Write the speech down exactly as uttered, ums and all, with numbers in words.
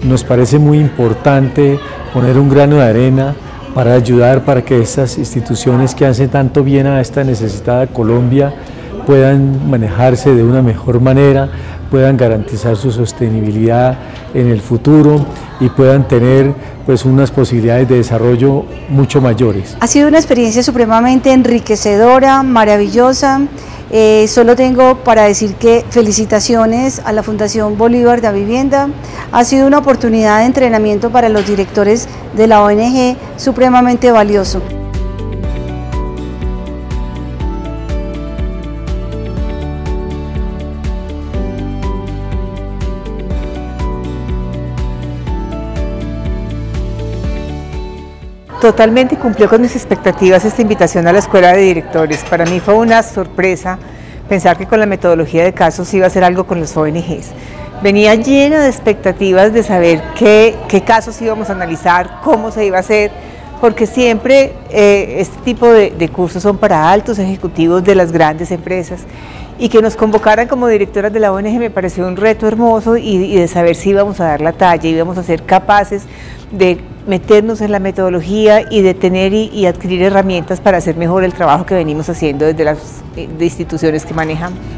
nos parece muy importante poner un grano de arena para ayudar para que estas instituciones que hacen tanto bien a esta necesitada Colombia puedan manejarse de una mejor manera, puedan garantizar su sostenibilidad en el futuro y puedan tener pues unas posibilidades de desarrollo mucho mayores. Ha sido una experiencia supremamente enriquecedora, maravillosa. Eh, solo tengo para decir que felicitaciones a la Fundación Bolívar de Vivienda. Ha sido una oportunidad de entrenamiento para los directores de la O N G supremamente valioso. Totalmente cumplió con mis expectativas esta invitación a la Escuela de Directores. Para mí fue una sorpresa pensar que con la metodología de casos iba a hacer algo con los O N Ges. Venía llena de expectativas de saber qué, qué casos íbamos a analizar, cómo se iba a hacer, porque siempre eh, este tipo de, de cursos son para altos ejecutivos de las grandes empresas, y que nos convocaran como directoras de la O N G me pareció un reto hermoso y, y de saber si íbamos a dar la talla, íbamos a ser capaces de meternos en la metodología y de tener y, y adquirir herramientas para hacer mejor el trabajo que venimos haciendo desde las de instituciones que manejamos.